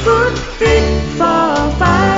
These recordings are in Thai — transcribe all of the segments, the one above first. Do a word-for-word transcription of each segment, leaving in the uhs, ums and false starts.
Food Fit for Five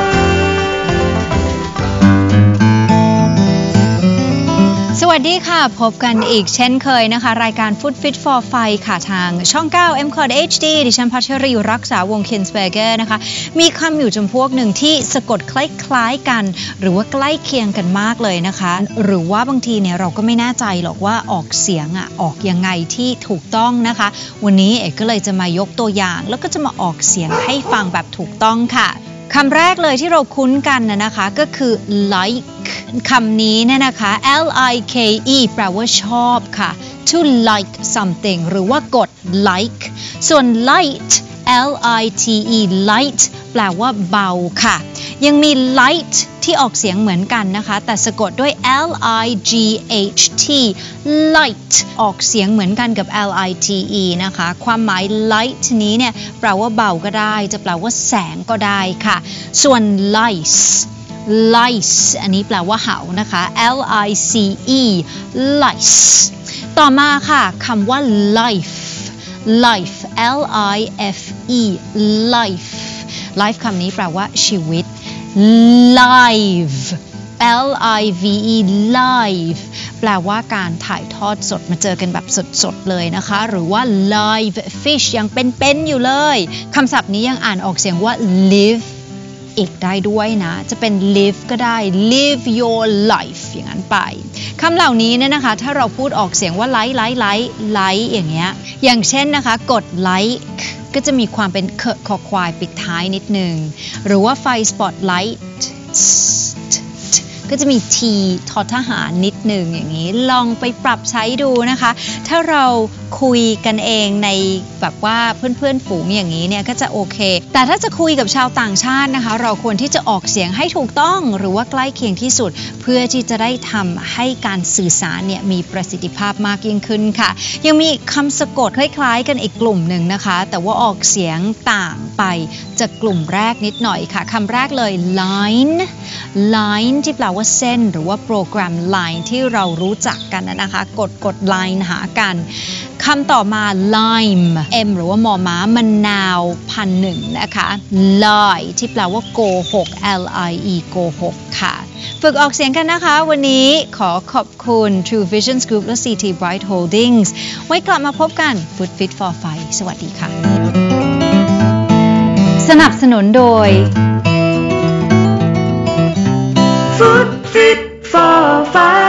สวัสดีค่ะพบกันอีกเช่นเคยนะคะรายการ Food Fit for Five ค่ะทางช่องเก้า เอ็ม คอร์ด เอช ดี ดิฉันพัชรีรักษาวงศ์ Kinsberger นะคะมีคำอยู่จำพวกหนึ่งที่สะกดคล้ายๆกันหรือว่าใกล้เคียงกันมากเลยนะคะหรือว่าบางทีเนี่ยเราก็ไม่แน่ใจหรอกว่าออกเสียงอ่ะออกยังไงที่ถูกต้องนะคะวันนี้เอกก็เลยจะมายกตัวอย่างแล้วก็จะมาออกเสียงให้ฟังแบบถูกต้องค่ะคำแรกเลยที่เราคุ้นกันนะนะคะก็คือ like คำนี้เนี่ยนะคะ L I K E แปลว่าชอบค่ะ to like something หรือว่ากด like ส่วน light L I T E light แปลว่าเบาค่ะยังมี light ที่ออกเสียงเหมือนกันนะคะแต่สะกดด้วย L I G H T light ออกเสียงเหมือนกันกับ L I T E นะคะความหมาย light นี้เนี่ยแปลว่าเบาก็ได้จะแปลว่าแสงก็ได้ค่ะส่วน lice lice อันนี้แปลว่าเห่านะคะ L I C E lice ต่อมาค่ะคำว่า life life L I F E life life คำนี้แปลว่าชีวิต live L I V E live แปลว่าการถ่ายทอดสดมาเจอกันแบบสดๆเลยนะคะหรือว่า live fish ยังเป็นๆอยู่เลยคำศัพท์นี้ยังอ่านออกเสียงว่า live อีกได้ด้วยนะจะเป็น live ก็ได้ live your life อย่างนั้นไปคำเหล่านี้เนี่ยนะคะถ้าเราพูดออกเสียงว่า like like like like อย่างเงี้ยอย่างเช่นนะคะกด like ก็จะมีความเป็นเคคอควายปิดท้ายนิดนึงหรือว่าไฟสปอตไลท์ก็จะมี t ทอทหารนิดหนึ่งอย่างนี้ลองไปปรับใช้ดูนะคะถ้าเราคุยกันเองในแบบว่าเพื่อนๆฝูงอย่างนี้เนี่ยก็จะโอเคแต่ถ้าจะคุยกับชาวต่างชาตินะคะเราควรที่จะออกเสียงให้ถูกต้องหรือว่าใกล้เคียงที่สุดเพื่อที่จะได้ทำให้การสื่อสารเนี่ยมีประสิทธิภาพมากยิ่งขึ้นค่ะยังมีคำสะกดคล้ายๆกันอีกกลุ่มหนึ่งนะคะแต่ว่าออกเสียงต่างไปจากกลุ่มแรกนิดหน่อยค่ะคำแรกเลย line line ที่แปลว่าเส้นหรือว่าโปรแกรม line ที่เรารู้จักกันนะคะกดกด line หากันคำต่อมา lime m หรือว่ามอม้ามะนาวพันหนึ่งนะคะ lie ที่แปลว่าโกหก L I E โกหกค่ะฝึกออกเสียงกันนะคะวันนี้ขอขอบคุณ True Vision Group และ ซี ที Bright Holdings ไว้กลับมาพบกัน Food Fit for Five สวัสดีค่ะสนับสนุนโดย Food Fit for Five